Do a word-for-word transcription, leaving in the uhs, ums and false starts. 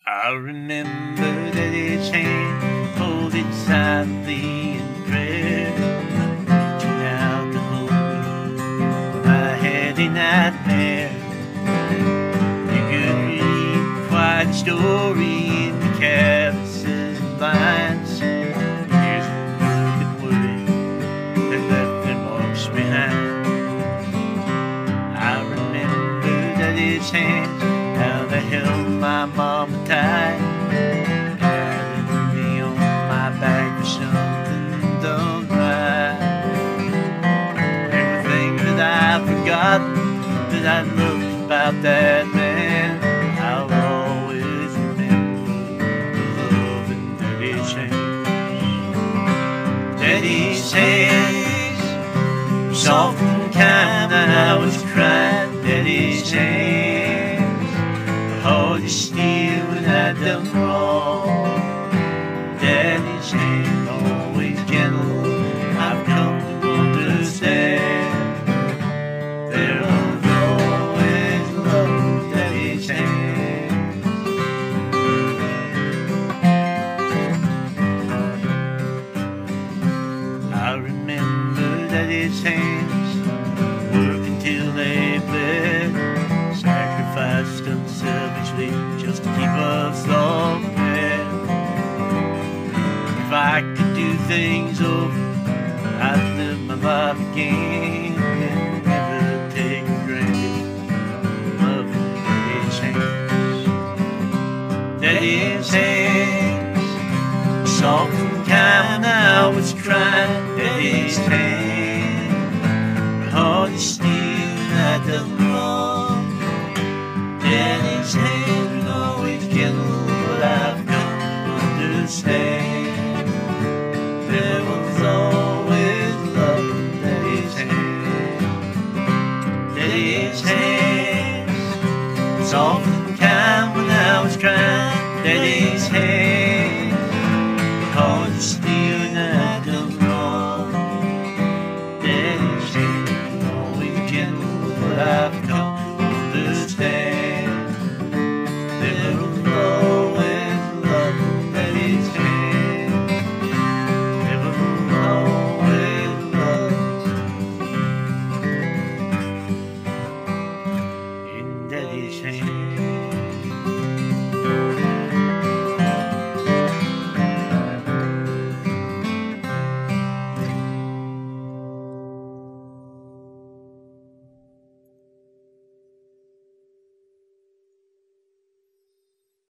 I remember that his hand folded silently in prayer, reaching out to hold me when I had a nightmare. You could read quite a story in the canvases and lines. Years of work and worry that left their marks behind. I remember that his hands, how they held my mama tight, patting me on my back for something done right. Everything that I've forgotten that I loved about that man, I'll always remember the loving that he changed. Daddy's hands were soft and kind, and I was crying. Daddy's hands were hard as steel when I done wrong. Daddy's hand always gentle, I've come to understand. There was always love in Daddy's hands. I remember Daddy's hands work until they bled, sacrificed unselfishly just to keep us all fed. If I could do things over, I'd live my life again and never take for granted love in Daddy's hands. Daddy's hands, soft and kind, I was crying. Daddy's hands, hard as steel, I done wrong. Daddy's hands were always gentle,